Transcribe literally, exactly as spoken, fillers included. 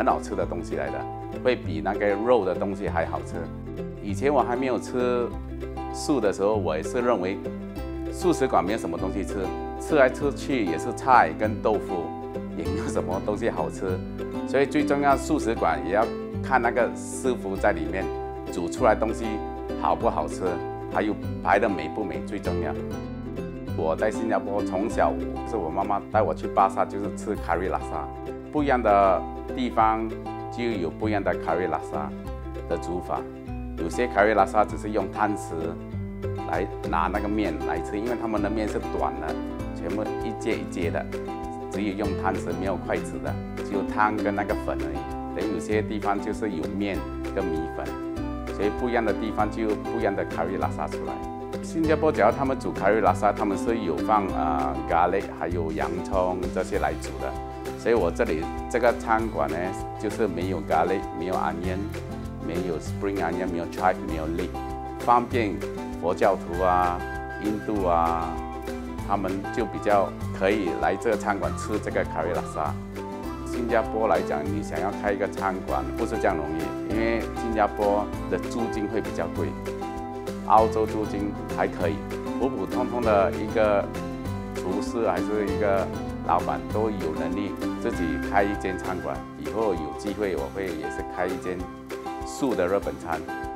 好吃的东西来的，会比那个肉的东西还好吃。以前我还没有吃素的时候，我也是认为素食馆没有什么东西吃，吃来吃去也是菜跟豆腐，也没有什么东西好吃。所以最重要，素食馆也要看那个师傅在里面煮出来东西好不好吃，还有拍的美不美最重要。我在新加坡从小是我妈妈带我去巴萨，就是吃卡瑞拉沙。不一样的地方就有不一样的卡瑞拉沙的煮法。有些卡瑞拉沙就是用汤匙来拿那个面来吃，因为他们的面是短的，全部一节一节的，只有用汤匙没有筷子的，只有汤跟那个粉而已。等有些地方就是有面跟米粉，所以不一样的地方就有不一样的卡瑞拉沙出来。新加坡只要他们煮卡瑞拉沙，他们是有放啊咖喱还有洋葱这些来煮的。所以我这里这个餐馆呢，就是没有咖喱，没有 onion， 没有 spring onion， 没有 chive， 没有 leek， 方便佛教徒啊、印度啊，他们就比较可以来这个餐馆吃这个卡瑞拉沙。新加坡来讲，你想要开一个餐馆不是这样容易，因为新加坡的租金会比较贵。澳洲租金还可以，普普通通的一个厨师还是一个老板都有能力自己开一间餐馆。以后有机会我会也是开一间素的日本餐。